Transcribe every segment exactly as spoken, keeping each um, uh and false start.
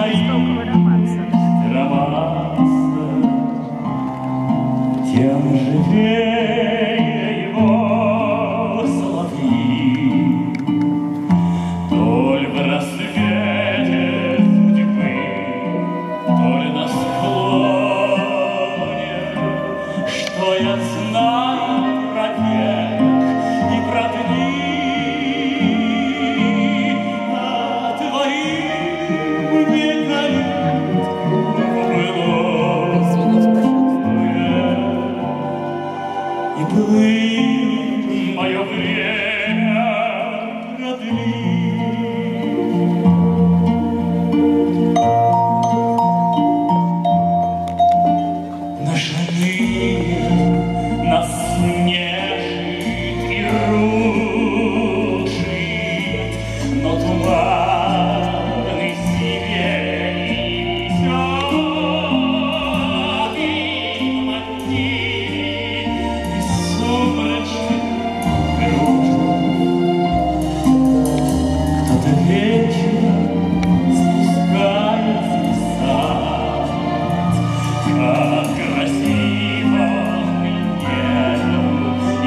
жестокого романса. Тем живее его соловьи, то ли в рассвете судьбы, то ли на склоне, что я знаю про век и про дни, а твоим веками и плыть мое время продлить. Наш мир нас нежит и рушит, но туманный сирень несет и мотив сумрачных грустей. Кто-то вечером спускается в сад, как красиво и нежно и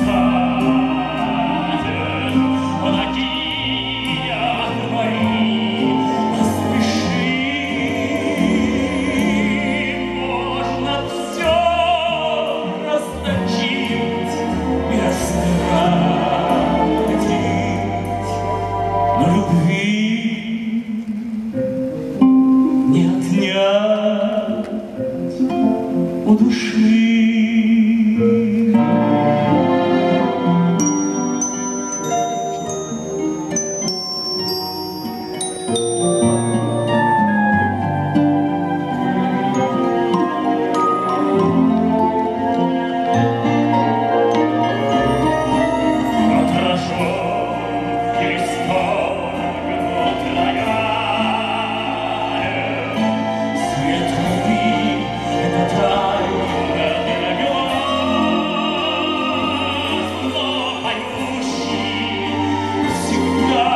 статен. Он океан твои, поспеши, можно все расточить и растратить, но любви не отнять у души. Отражен листок внутренняя, свет любви — это тайна для глаз, но поющий всегда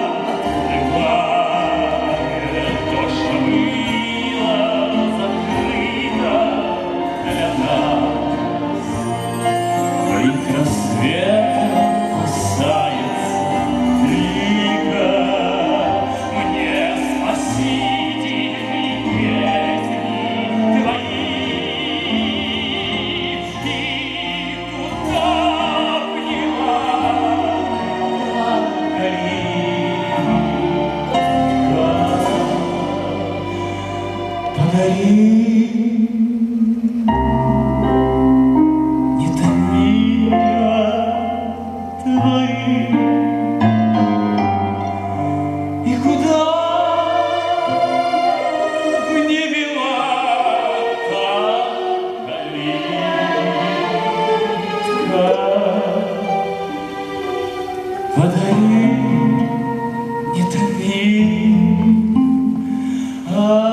открывает то, что было закрыто для нас. Крик рассвета касается крика, мне спасительные песни твои. И куда б ни погорит, подари не томия твои. И куда б ни вела та калитка, подари не томи, а